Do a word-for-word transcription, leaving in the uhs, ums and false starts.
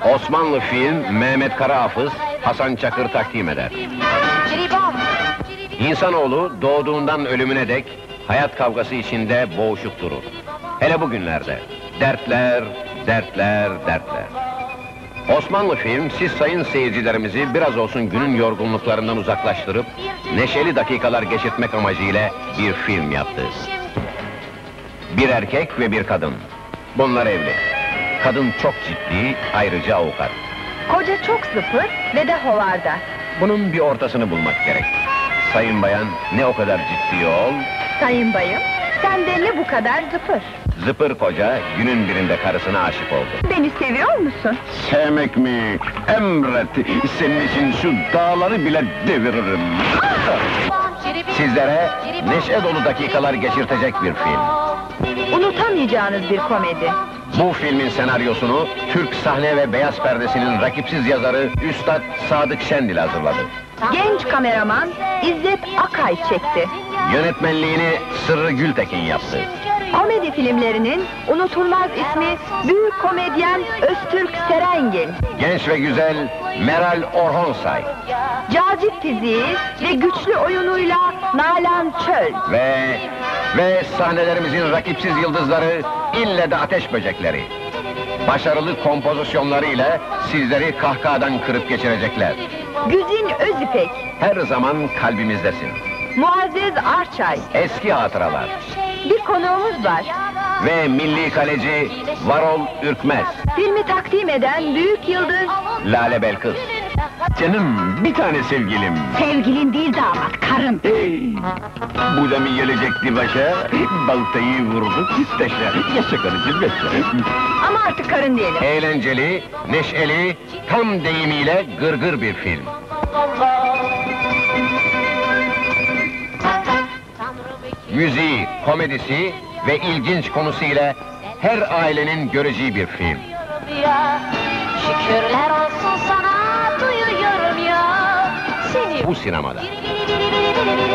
Osmanlı film, Mehmet Karahafız, Hasan Çakır takdim eder. İnsanoğlu doğduğundan ölümüne dek hayat kavgası içinde boğuşup durur. Hele bugünlerde dertler, dertler, dertler. Osmanlı film, siz sayın seyircilerimizi biraz olsun günün yorgunluklarından uzaklaştırıp neşeli dakikalar geçirtmek amacıyla bir film yaptı. Bir erkek ve bir kadın. Bunlar evli. Kadın çok ciddi, ayrıca avukat. Koca çok zıpır ve de hovarda. Bunun bir ortasını bulmak gerek. Sayın bayan, ne o kadar ciddi ol... Sayın bayım, sen de ne bu kadar zıpır? Zıpır koca, günün birinde karısına aşık oldu. Beni seviyor musun? Sevmek mi? Emret! Senin için şu dağları bile deviririm! Sizlere neşe dolu dakikalar geçirtecek bir film. Unutamayacağınız bir komedi. Bu filmin senaryosunu Türk sahne ve beyaz perdesinin rakipsiz yazarı Üstad Sadık Şendil hazırladı. Genç kameraman İzzet Akay çekti. Yönetmenliğini Sırrı Gültekin yaptı. Komedi filmlerinin unutulmaz ismi büyük komedyen Öztürk Serengil. Genç ve güzel Meral Orhonsay. Cazip fiziği ve güçlü oyunuyla Nalan Çöl. Ve ve sahnelerimizin rakipsiz yıldızları ille de ateş böcekleri. Başarılı kompozisyonlarıyla sizleri kahkahadan kırıp geçirecekler. Güzin Özipek. Her zaman kalbimizdesin. Muazzez Arçay. Eski hatıralar. Bir konuğumuz var. Ve milli kaleci Varol Ürkmez. Filmi takdim eden büyük yıldız Lale Belkıs. Canım, bir tane sevgilim. Sevgilin değil damat, karın. Hey, bu da mı gelecekti başa? Baltayı vurduk, isteşler. Yaşa karıcığım, yaşa. Ama artık karın diyelim. Eğlenceli, neşeli, tam deyimiyle gırgır bir film. Müziği, komedisi ve ilginç konusuyla her ailenin göreceği bir film. Şükürler olsun sana, duyuyorum ya seni. Bu sinemada. Biri biri biri biri biri.